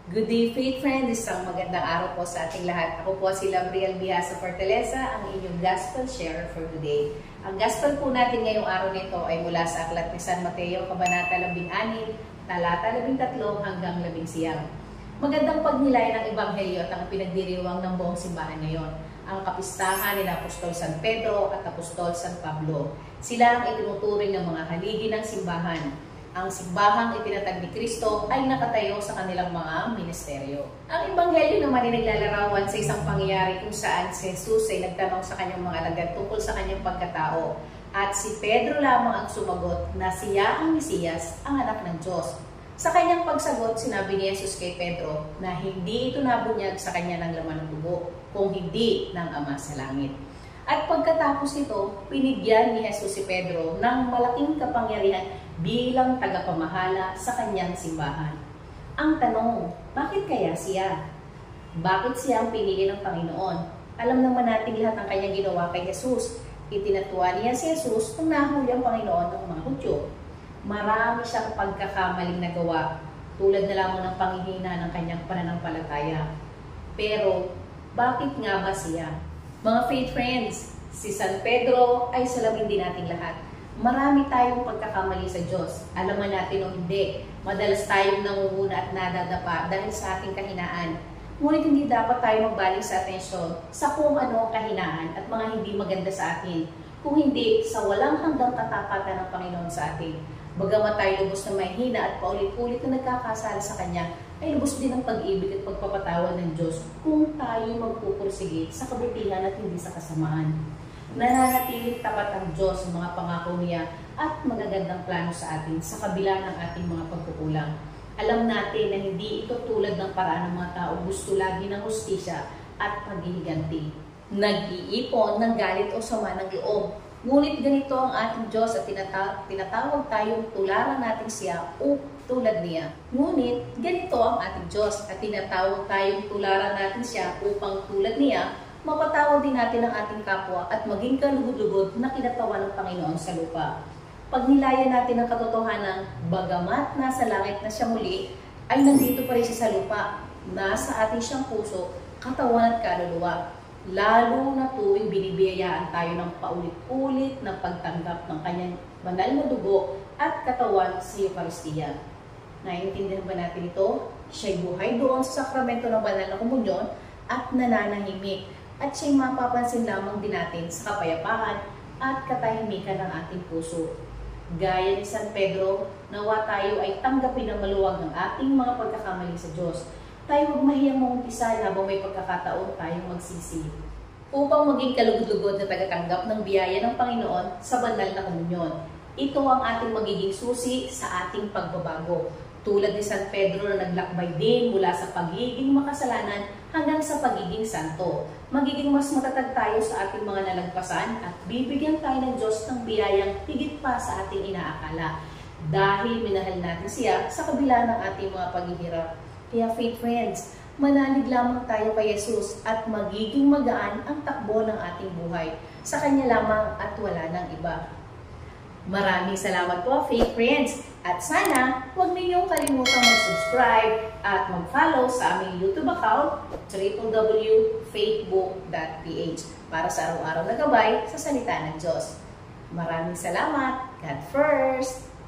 Good day, faith friends! Isang magandang araw po sa ating lahat. Ako po si Labriel Biasa Fortaleza, ang inyong Gospel Sharer for today. Ang Gospel po natin ngayong araw nito ay mula sa Aklat ni San Mateo, Kabanata 16, Talata 13 hanggang 19. Magandang pagnilay ng Ebanghelyo at ang pinagdiriwang ng buong simbahan ngayon. Ang kapistahan ni Apostol San Pedro at Apostol San Pablo. Sila ang itinuturing ng mga haligi ng simbahan. Ang simbahang itinatag ni Kristo ay nakatayo sa kanilang mga ministeryo. Ang Ebanghelyo naman ay naglalarawan sa isang pangyayari kung saan si Jesus ay nagtanong sa kanyang mga alagad tungkol sa kanyang pagkatao. At si Pedro lamang ang sumagot na siya ang Mesiyas, ang anak ng Diyos. Sa kanyang pagsagot, sinabi ni Jesus kay Pedro na hindi ito nabunyag sa kanya ng laman ng dugo, kung hindi ng Ama sa langit. At pagkatapos nito, pinigyan ni Jesus si Pedro ng malaking kapangyarihan bilang tagapamahala sa kanyang simbahan. Ang tanong, bakit kaya siya? Bakit siya ang pinili ng Panginoon? Alam naman natin lahat ng kanyang ginawa kay Jesus. Itinatuwa niya si Jesus nung nahuli ang Panginoon ng mga Hudyo. Marami siyang pagkakamaling nagawa, tulad na lamang ng panghihina ng kanyang pananampalataya. Pero, bakit nga ba siya? Mga faith friends, si San Pedro ay salamin din nating lahat. Marami tayong pagkakamali sa Diyos. Alaman natin o hindi, madalas tayong nangunguna at nadadapa dahil sa ating kahinaan. Ngunit hindi dapat tayo magbaling sa atensyon sa kung ano ang kahinaan at mga hindi maganda sa atin, kung hindi sa walang hanggang katapatan ng Panginoon sa atin. Bagamat tayo lubos na mahina at paulit-ulit na nagkakasala sa Kanya, ay lubos din ang pag-ibig at pagpapatawad ng Diyos kung tayo magpupursige sa kabutihan at hindi sa kasamaan. Nananatiling tapat ang Diyos sa mga pangako niya at magagandang plano sa atin sa kabila ng ating mga pagkukulang. Alam natin na hindi ito tulad ng paraan ng mga tao gusto lagi ng hustisya at paghihiganti. Nag-iipon ng galit o sama ng loob. Ngunit ganito ang ating Diyos at tinatawag tayong tularan natin siya o tulad niya. Ngunit ganito ang ating Diyos at tinatawag tayong tularan natin siya upang tulad niya, mapatawad din natin ang ating kapwa at maging kalugod-lugod na kinatawan ng Panginoon sa lupa. Pag nilayan natin ang katotohanan, bagamat nasa langit na siya muli, ay nandito pa rin siya sa lupa. Nasa ating siyang puso, katawan at kaluluwa. Lalo na tuwing binibiyayaan tayo ng paulit-ulit ng pagtanggap ng kanyang banal na dugo at katawan sa Eucharistia. Naiintindihan ba natin ito? Siya'y buhay doon sa sakramento ng banal na komunyon at nananahimik. At siya'y mapapansin lamang din natin sa kapayapaan at katahimikan ng ating puso. Gaya ni San Pedro, nawa tayo ay tanggapin ng maluwag ng ating mga pagkakamali sa Diyos. Tayo huwag mahiyang maumpisa habang may pagkakataon tayong magsisi upang maging kalugod-lugod na tagatanggap ng biyaya ng Panginoon sa banal na komunyon. Ito ang ating magiging susi sa ating pagbabago. Tulad ni San Pedro na naglakbay din mula sa pagiging makasalanan hanggang sa pagiging santo. Magiging mas matatag tayo sa ating mga nalagpasan at bibigyan tayo ng Diyos ng biyayang higit pa sa ating inaakala. Dahil minahal natin siya sa kabila ng ating mga paghihirap. Kaya faith friends, manalig lamang tayo kay Jesus at magiging magaan ang takbo ng ating buhay. Sa Kanya lamang at wala nang iba. Maraming salamat po faith friends at sana huwag ninyong kalimutang mag-subscribe at mag-follow sa aming YouTube account www.faithbook.ph para sa araw-araw na gabay sa salita ng Diyos. Maraming salamat. God first!